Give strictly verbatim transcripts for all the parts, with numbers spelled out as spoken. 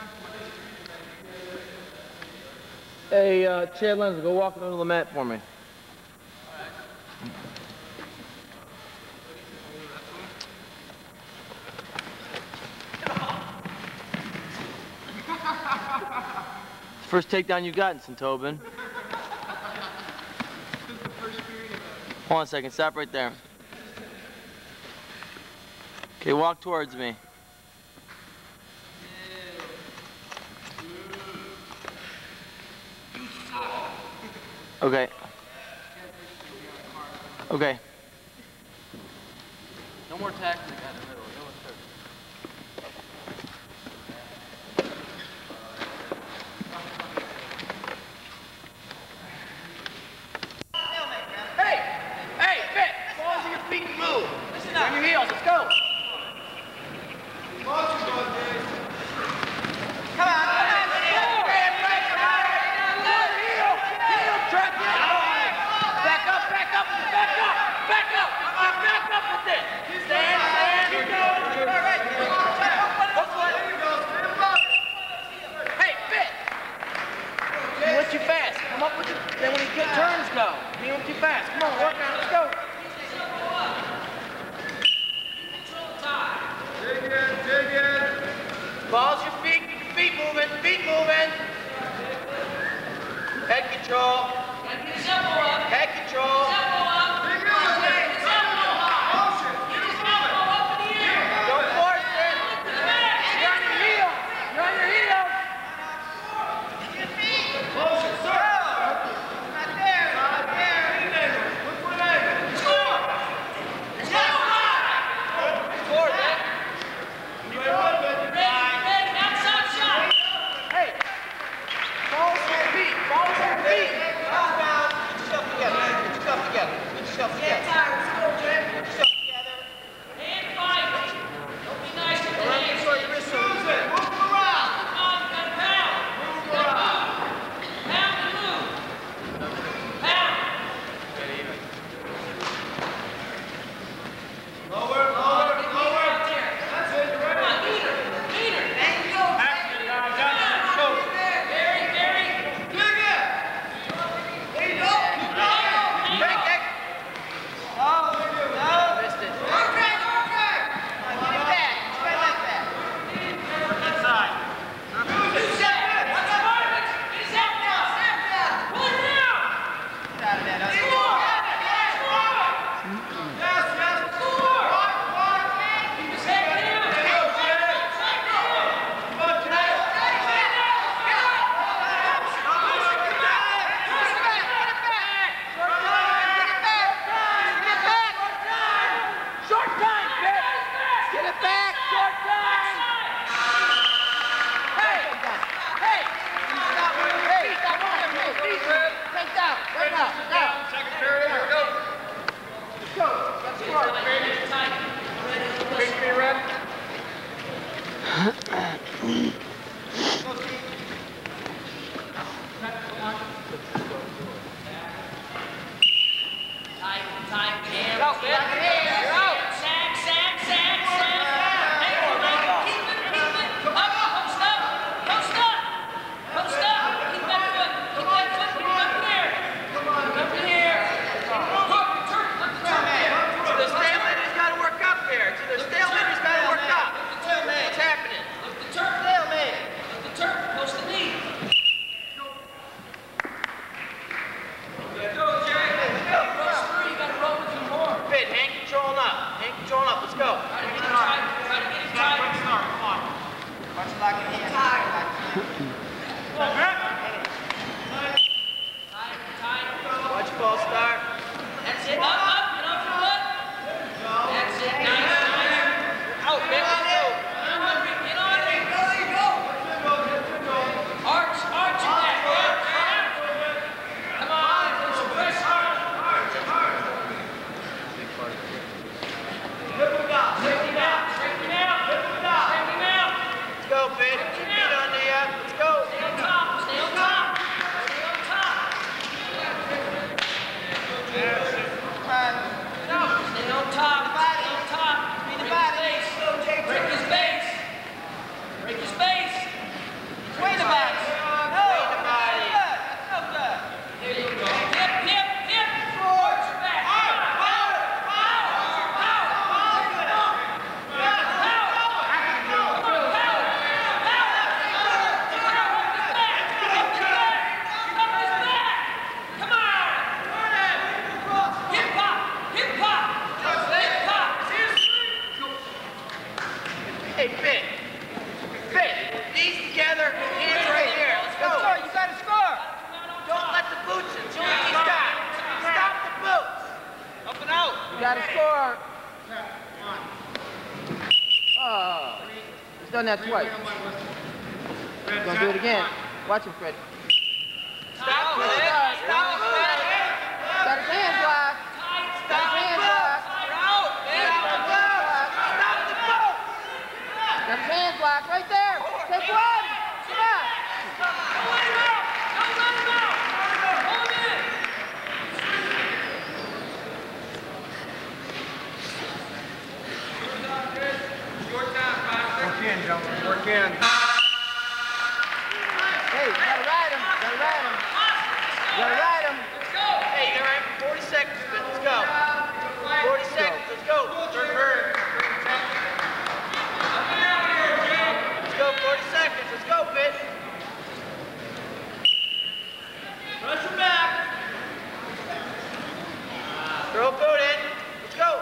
Hey, uh, Chad Lenz, go walk under the mat for me. First takedown you got in Saint-Tobin. Hold on a second, stop right there. Okay, walk towards me. Okay. Okay. No more tackling in the middle. No one's hurt. Hey! Hey, Fit! Balls in your feet and move. Listen up. On your heels, let's go. Come on, come on. Too fast. Come up with it. Then when he get turns, go. He went too fast. Come on, work on it. Let's go. Dig in, dig in. Balls your feet. Feet moving. Feet moving. Head control. Head control. Dig in. Don't force it. You're on your heel. You're on your heel. Let's go, Finn. Feet under you. Let's go. Hey, Fit. Fit. Knees together, hands right here. Let's go. Let's go. You got to score. Don't let the boots in. Don't let these guys. Stop the boots. Up and out. You got to score. Oh, he's done that twice. He's gonna do it again. Watch him, Fred. Stop, Fred. Stop, Fred. Got his hands locked. Got his hands locked. Stop the boat. Got his hands locked right there. Take one. Come on. Work in, gentlemen. Work in. Hey, you gotta ride him. You gotta ride him. You gotta ride him. Hey, you got right for forty seconds, Fit. Let's go. forty seconds. Let's go. Turn bird. Let's go. forty seconds. Let's go, Fit. Rush him back. Throw a boot in. Let's go.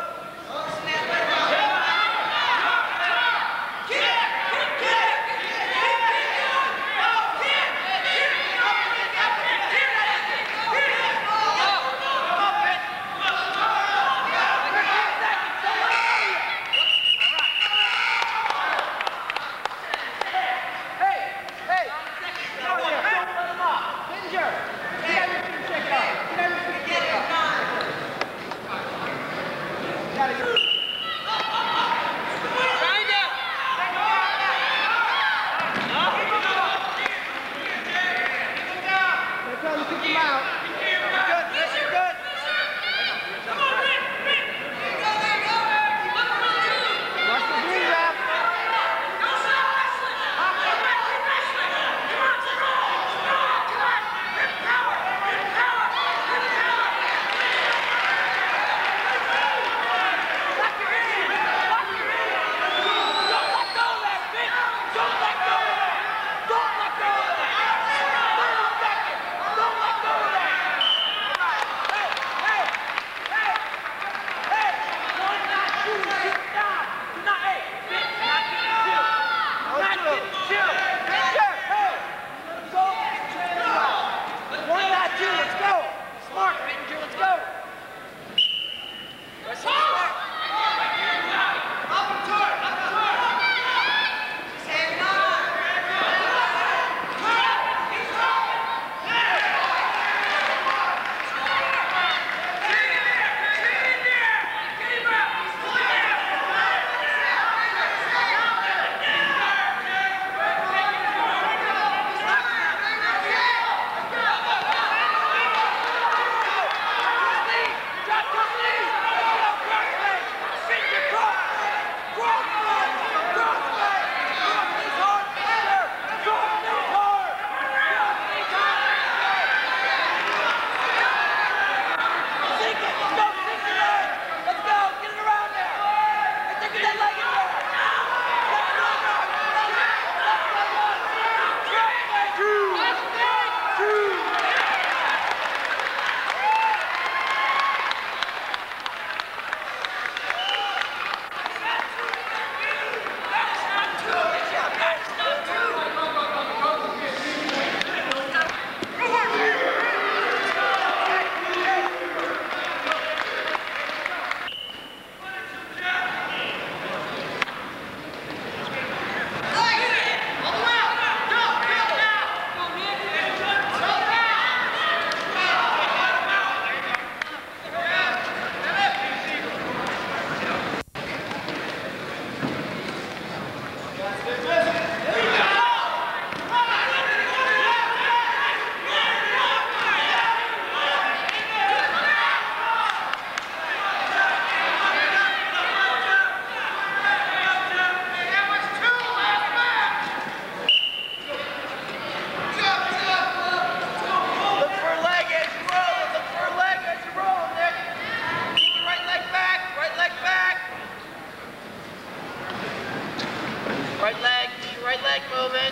Right leg, right leg moving.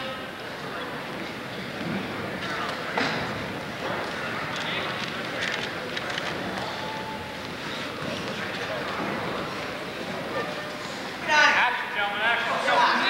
Action, gentlemen, action.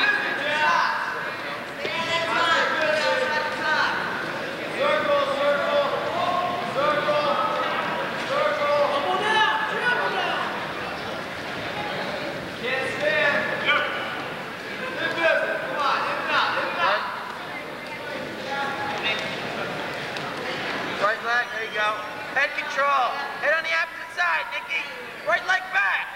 control. Head on the opposite side, Nicky. Right leg back.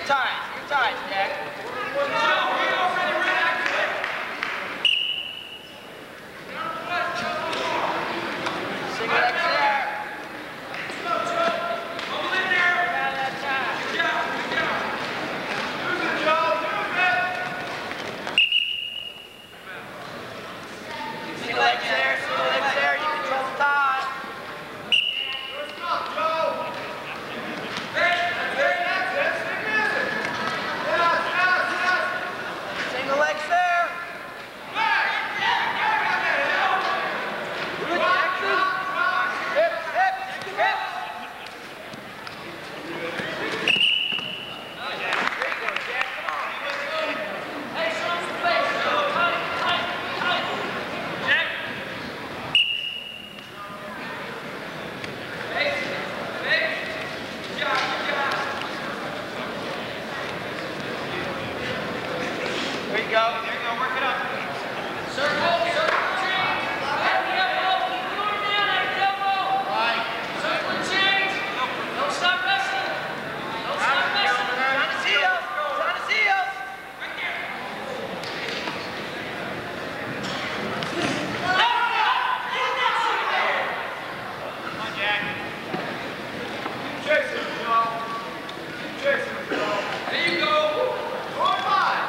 ties. Your ties, Jack. Single legs there. Single legs there, single legs there. You control the tie. Single legs there. Good, Jackson. Hips, hips, hips. There you go, Jack. Come on. Hey, show him some face. Jack. Hey, hey. Good job, good job. There you go. There you go. Work it up. Circle, circle, change. At the elbow. Keep going down at the elbow. Right. Circle and change. Don't stop wrestling. Don't stop wrestling. It's on his heels. It's on his heels. Right there. Come on, Jack. Keep chasing him, Joe. Keep chasing him, Joe. There you go. Four five.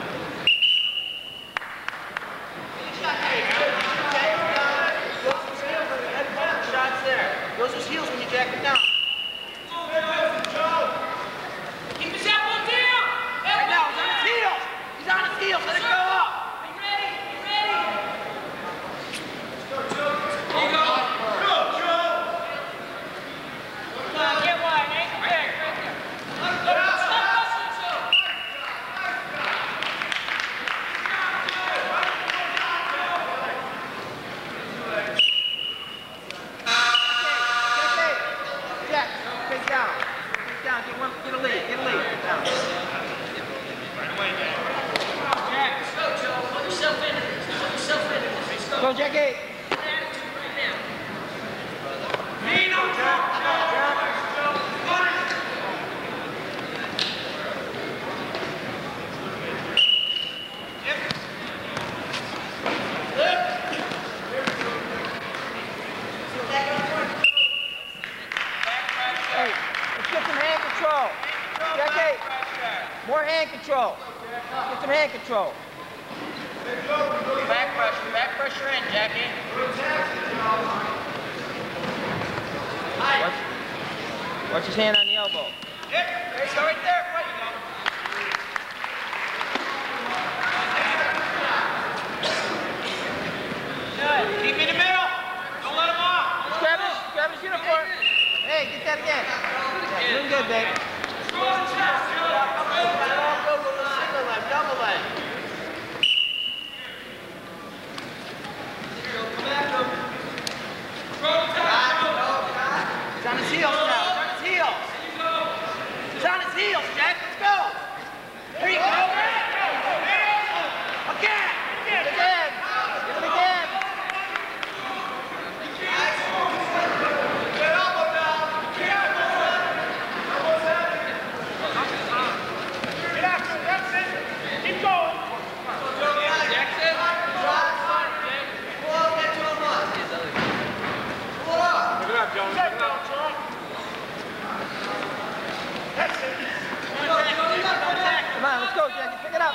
Shots there. Those are heels when you jack him down. Keep his elbow down. Right now, he's on his heels. He's on his heels. Let it go up. Be ready. Be ready. There you go. Go, Joe. Come on, get wide. Anchor back right there. Stop wrestling, Joe. Jack, face down. Face down. Get one. Get a lead. Get a lead. Down. Right away, Jack. Jack, let's go, Joe. Put yourself in it. Put yourself in it. Let's go. Go, Jackie. Good attitude right now. Lean on Jack. Hey, let's get some hand control. Jackie, more hand control. Get some hand control. Back pressure, back pressure in, Jackie. Watch, watch his hand on the elbow. Yep, there you go, right there. Right you go. Good. Keep in the middle. Don't let him off. Grab his, grab his uniform. Hey, get that again. Yeah, doing good, babe. Go on, chest, Joe. Go, go, go, go, single leg, double leg. He's on his heels now. He's on his heels. He's on his heels, Jack. Let's go. There you go. Again. Get it again. Get it again. Keep going. Jackson. Look it up, Jones. Look it up. That's it. Come on, let's go, Jackie. Pick it up.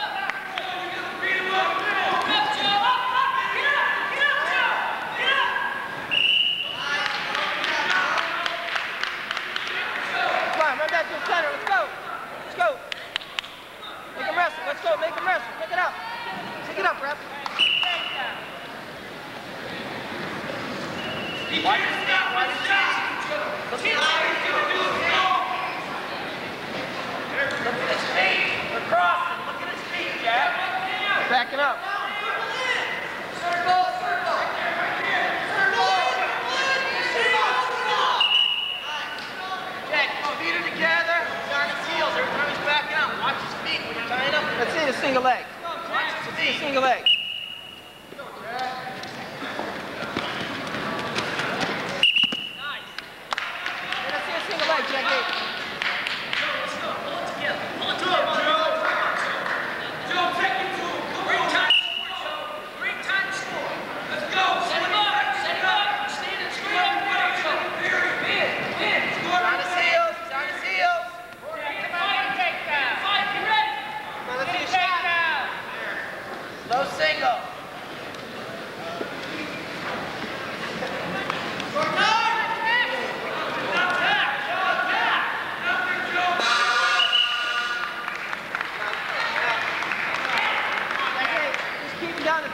Come on, run back to the center. Let's go. Let's go. Make him wrestle. Let's go. Make him wrestle. Pick it up. Pick it up, ref. Watch his feet. Watch his feet. Look at his feet. They're crossing. Look at his feet, Jack. Backing up. Circle, circle. Jack, feet are together. He's on his heels. Every time he's backing up, watch his feet when you're tying up. Let's see the single leg. Watch his feet. Single leg. Nice. Let's see a single leg, Jackie. Let's go. Pull it together. Pull it together.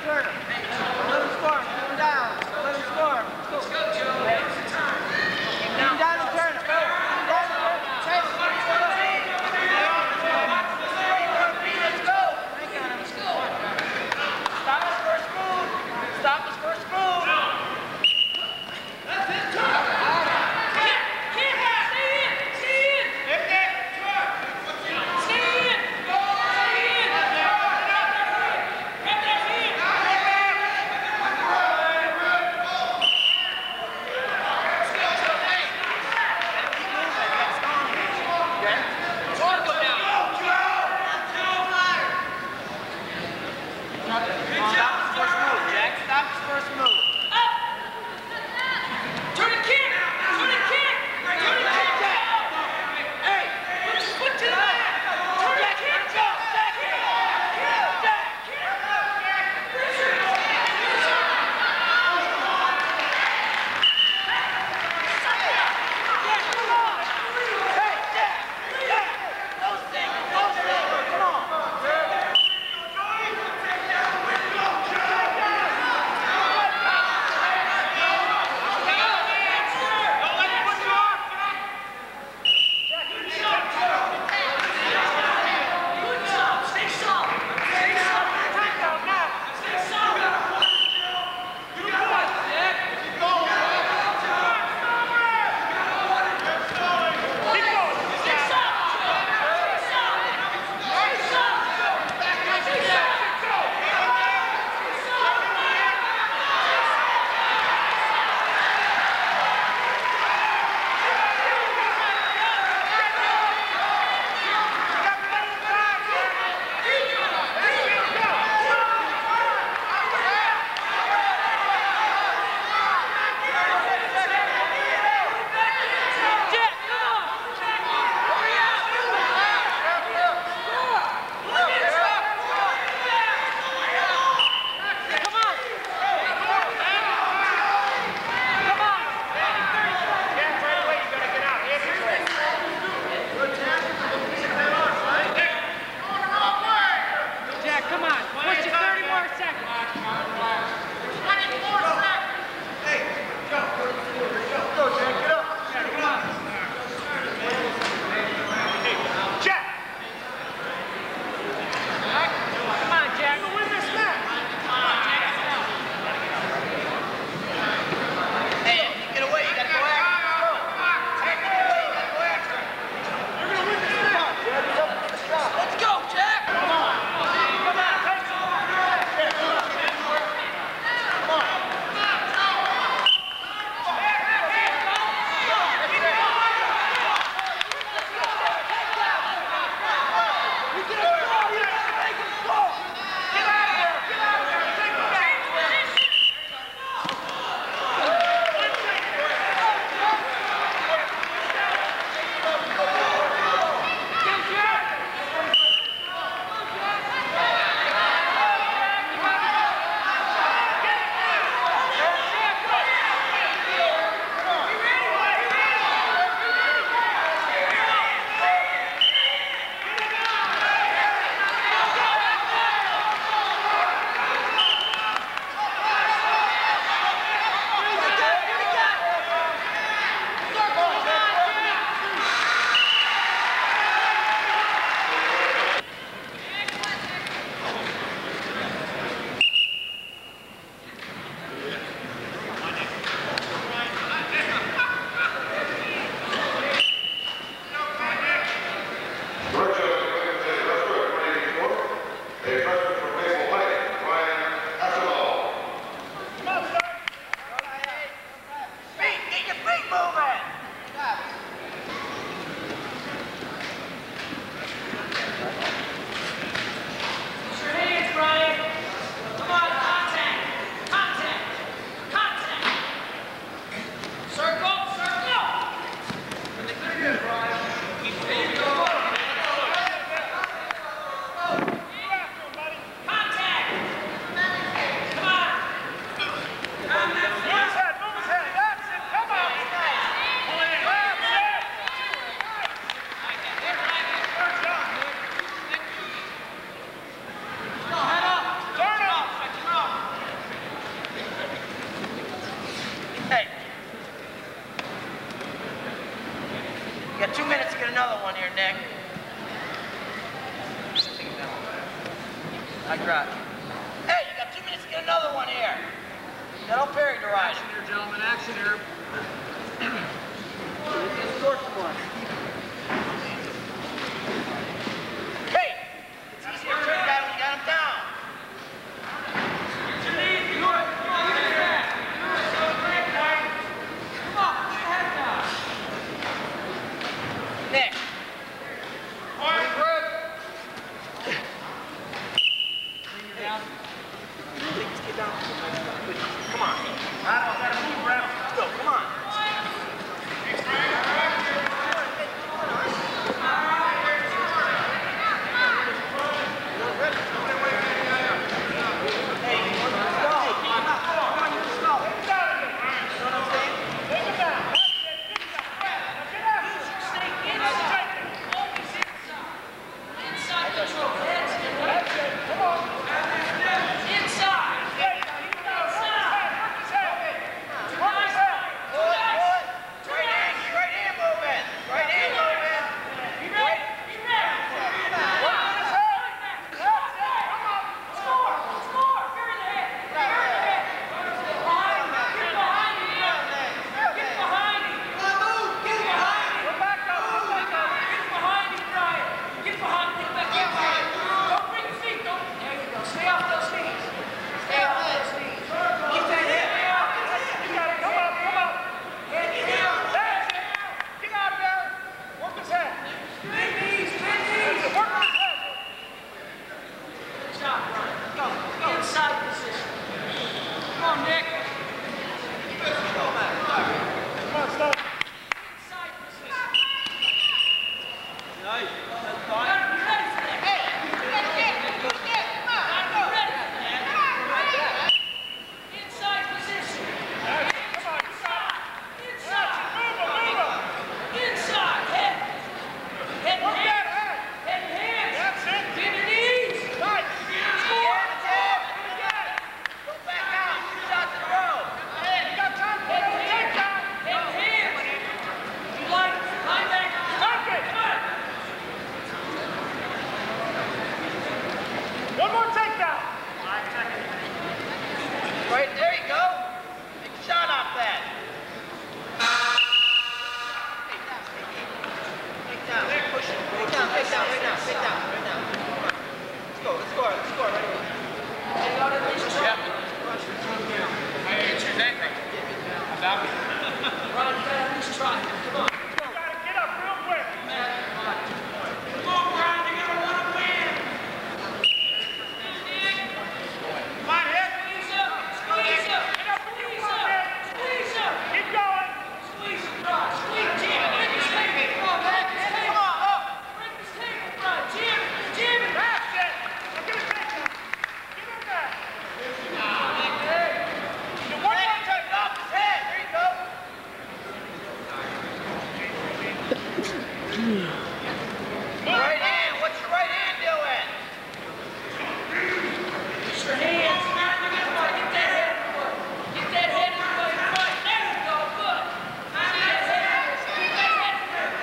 Turner. Let him score. Keep him down. Let him score. Let's go, Joe. Keep him down and Turner. Keep him down and Turner. Chase. Let's go. Let's go. Stop his first move. Stop his first move. That's it, Turner. I got. Hey, you got two minutes to get another one here. That'll parry the ride. Action here, gentlemen. Action here. It's short one. Hey, it's easier to turn guy when you got him down. Nick. Come on. I don't gotta move around. Let's go. Come on. Right, there you go. Take a shot off that. Take down, take down, push it. Take down, take down, right now, take down, right now. Let's go, let's score, let's score right away. Yeah. Hey, it's your neck. Stop it. Run, you gotta at least try. Come on. You gotta get up real quick. Come on, Brian, you're gonna want to win. Come on, hit. Squeeze up, squeeze up, squeeze up, squeeze up. Keep going. Squeeze it, Brian. Squeeze, Jim. Break this table. Come on, break this table. Come on, up. Break this table, Brian. Jim, Jim. That's it. Look at his neck. Get in there. You want to turn it off his head. There you go. Right hand. What's your right hand doing? Use your hands. Get that head in the way. Get that head in the way. Right. There you go. Good. Get that head. Get that head in there.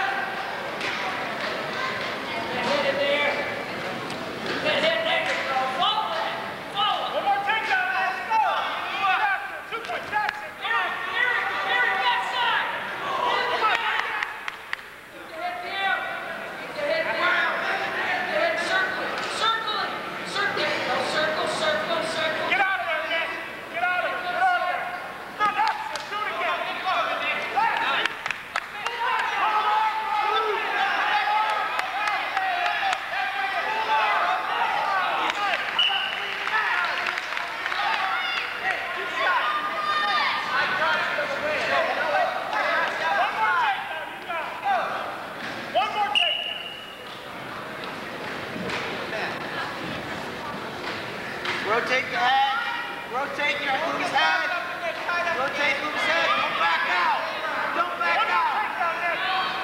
Get that head in there. Get that head there. You go. Follow that. Follow it. One more takedown. Let's go. Two points. That's it. Eric, Eric, Eric, backside. Come on. Get the head down. Get the head down. Get the head circling. Circling. Circle. There you go. Circle, circle, circle. Get out of there, Nick. Get out of there. Get out of there. No, that's it. Do it again. That's it. One more takedown. You got it. One more takedown. Rotate the head. Rotate your Luke's head. Rotate Luke's head. Don't back out. Don't back One more out. takedown, Nick.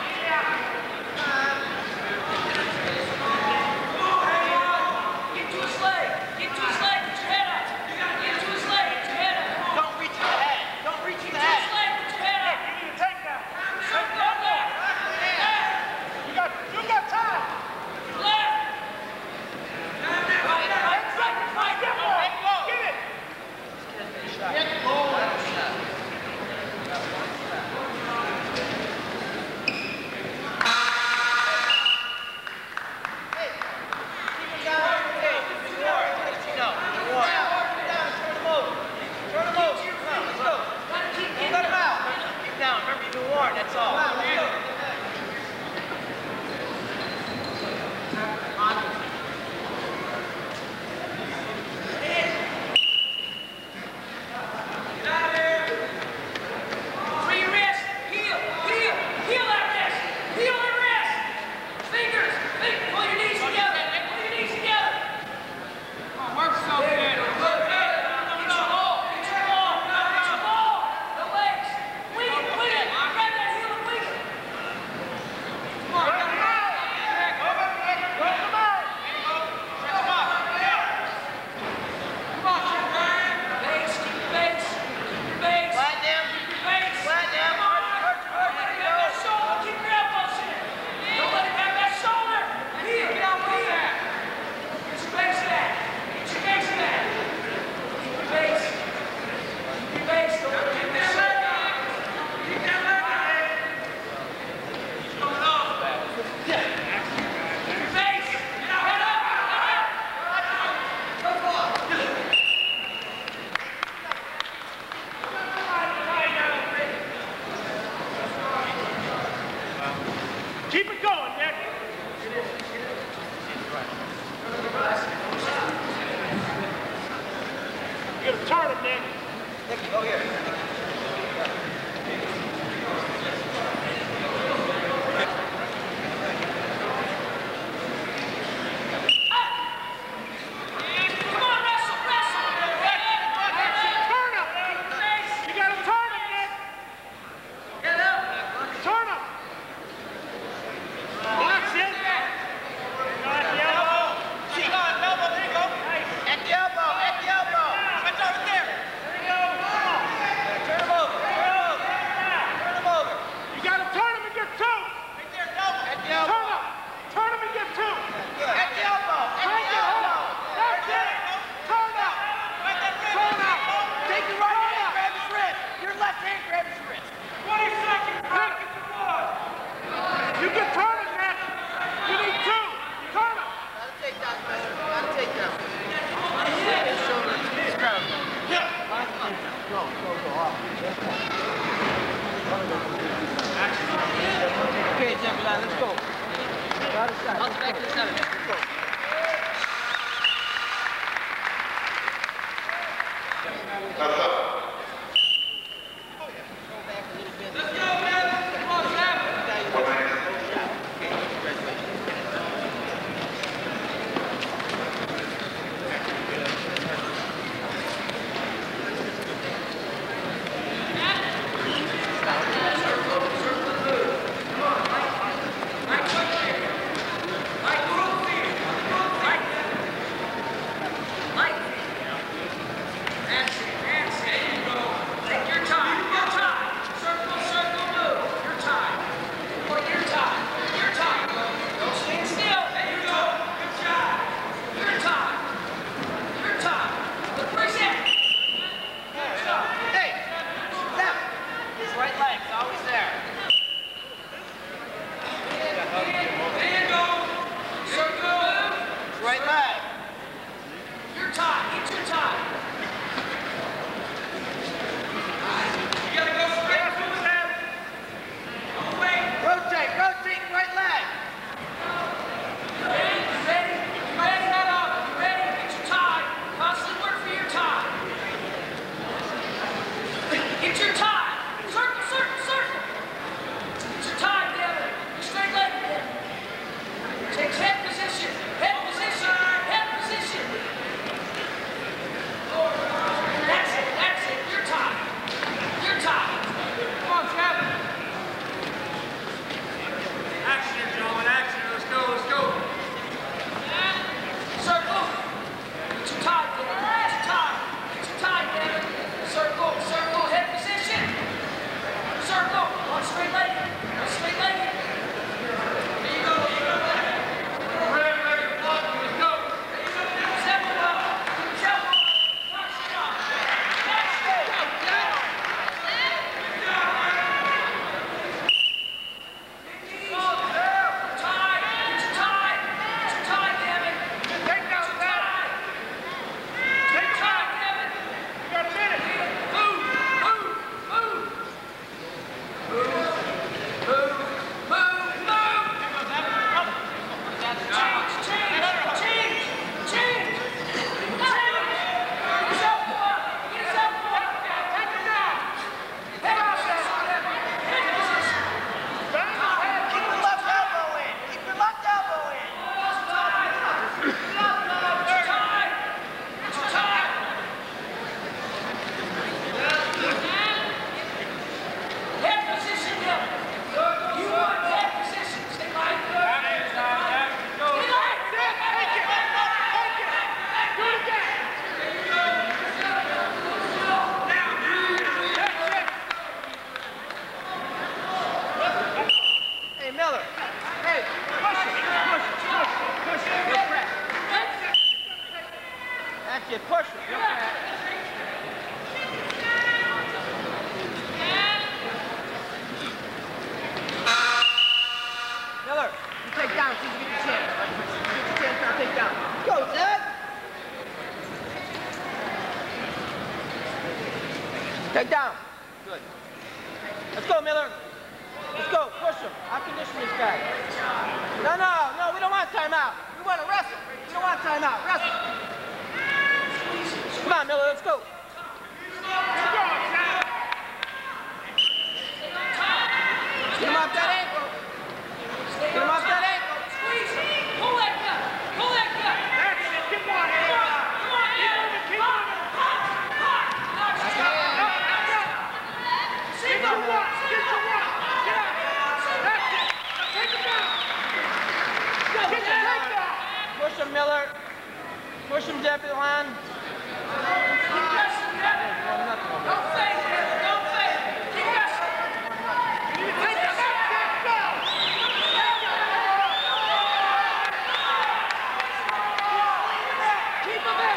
Get to his leg. Get to his leg. Get your head up. Get to his leg. Get your head up. Don't reach the head. Don't reach Get the to his head. leg. Get your head up. You need a takedown. Circle on there. You got, you got time. Left. Right, right. Nicky, go here. Okay, Timberline, let's go. Out of sight. Let's back to the seven. Let's go. That's up. Let's go, man. Come on, Sam. One minute. Push it, push it. Miller, you take down, see if you get your chance. Get your chance now, take down. Go, Zed! Take down. Good. Let's go, Miller. Let's go, push him. I'll condition this guy. No, no, no, we don't want timeout. We want to wrestle. We don't want timeout. Wrestle. Come on, Miller, let's go. Let's go. Push him, Miller. Push him, Deputy Line. Keep pressing, Devin. Don't fake, Devin. Don't fake. Keep pressing. Take the back step, go! Keep him in.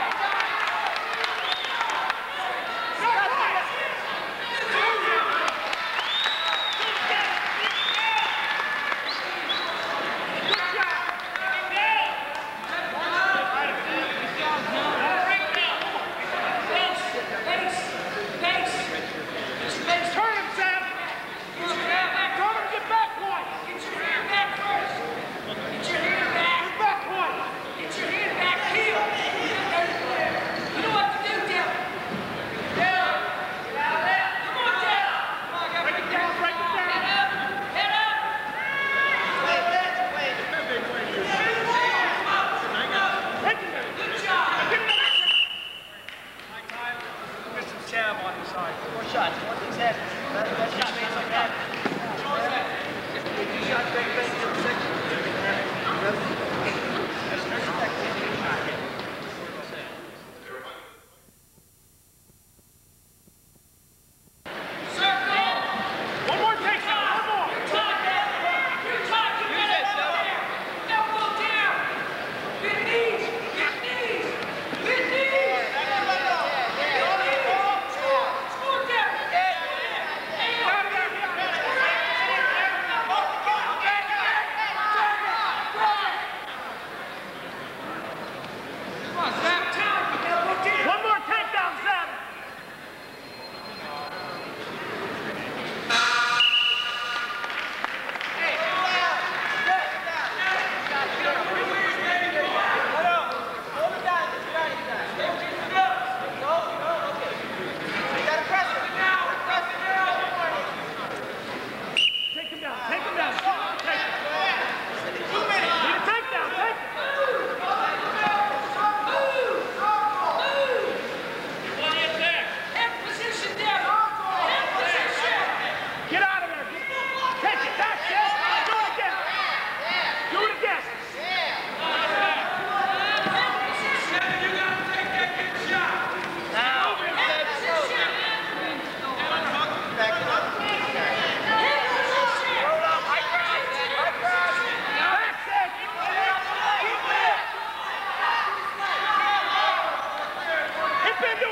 It's been